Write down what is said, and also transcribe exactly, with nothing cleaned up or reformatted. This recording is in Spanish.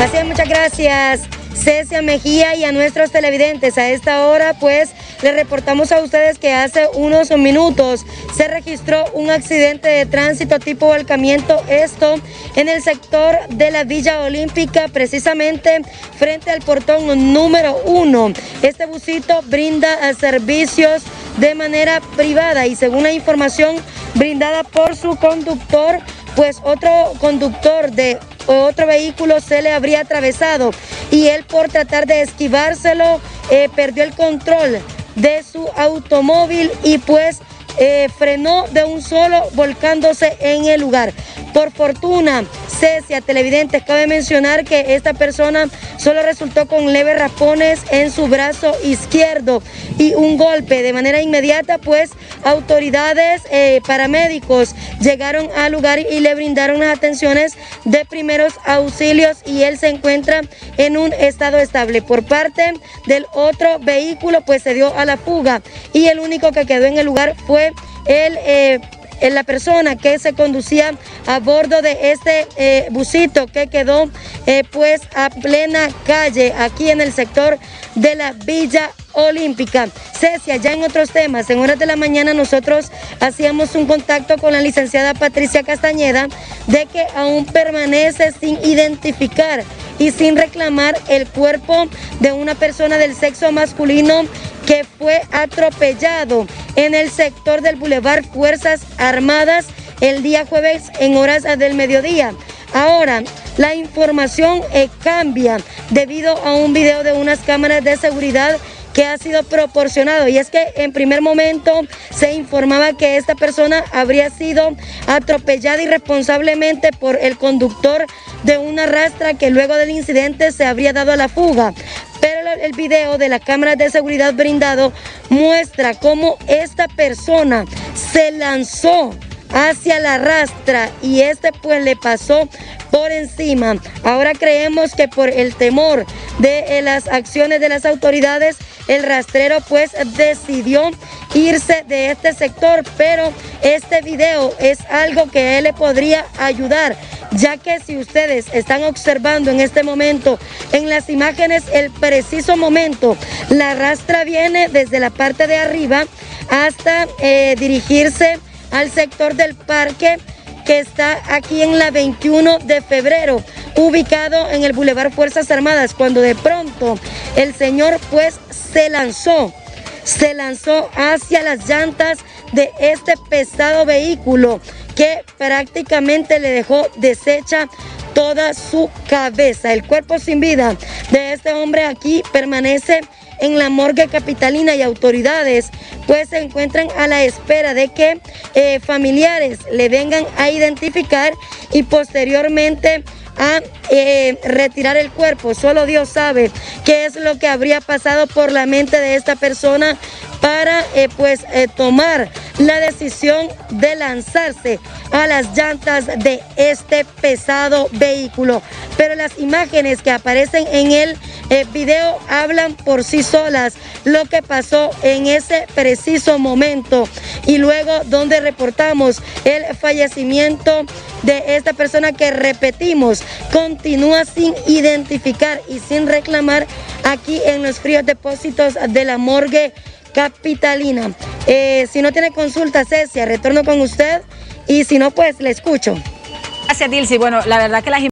Así es, muchas gracias, Cecia Mejía, y a nuestros televidentes. A esta hora, pues, les reportamos a ustedes que hace unos minutos se registró un accidente de tránsito tipo volcamiento, esto en el sector de la Villa Olímpica, precisamente frente al portón número uno. Este busito brinda servicios de manera privada y según la información brindada por su conductor, pues otro conductor de otro vehículo se le habría atravesado y él, por tratar de esquivárselo, eh, perdió el control de su automóvil y pues eh, frenó de un solo, volcándose en el lugar. Por fortuna, Cecia, televidentes, cabe mencionar que esta persona solo resultó con leves raspones en su brazo izquierdo y un golpe. De manera inmediata, pues, autoridades, eh, paramédicos llegaron al lugar y le brindaron las atenciones de primeros auxilios y él se encuentra en un estado estable. Por parte del otro vehículo, pues se dio a la fuga y el único que quedó en el lugar fue el eh, en la persona que se conducía a bordo de este eh, busito que quedó eh, pues a plena calle aquí en el sector de la Villa Olímpica. Cecia, ya en otros temas, en horas de la mañana nosotros hacíamos un contacto con la licenciada Patricia Castañeda de que aún permanece sin identificar y sin reclamar el cuerpo de una persona del sexo masculino que fue atropellado en el sector del Boulevard Fuerzas Armadas el día jueves en horas del mediodía. Ahora, la información eh, cambia debido a un video de unas cámaras de seguridad que ha sido proporcionado, y es que en primer momento se informaba que esta persona habría sido atropellada irresponsablemente por el conductor de una rastra que luego del incidente se habría dado a la fuga. Pero el video de la cámara de seguridad brindado muestra cómo esta persona se lanzó hacia la rastra y este pues le pasó por encima. Ahora creemos que por el temor de eh, las acciones de las autoridades, el rastrero pues decidió irse de este sector, pero este video es algo que a él le podría ayudar, ya que si ustedes están observando en este momento en las imágenes el preciso momento, la rastra viene desde la parte de arriba hasta eh, dirigirse al sector del parque que está aquí en la veintiuno de febrero, ubicado en el Boulevard Fuerzas Armadas, cuando de pronto el señor pues se lanzó, se lanzó hacia las llantas de este pesado vehículo que prácticamente le dejó deshecha toda su cabeza. El cuerpo sin vida de este hombre aquí permanece en la morgue capitalina y autoridades pues se encuentran a la espera de que eh, familiares le vengan a identificar y posteriormente a eh, retirar el cuerpo. Solo Dios sabe qué es lo que habría pasado por la mente de esta persona para eh, pues eh, tomar la decisión de lanzarse a las llantas de este pesado vehículo. Pero las imágenes que aparecen en el eh, video hablan por sí solas lo que pasó en ese preciso momento y luego donde reportamos el fallecimiento de esta persona que, repetimos, continúa sin identificar y sin reclamar aquí en los fríos depósitos de la morgue capitalina. Eh, si no tiene consulta, Cecia, retorno con usted y si no, pues le escucho. Gracias, Dilcy. Bueno, la verdad que las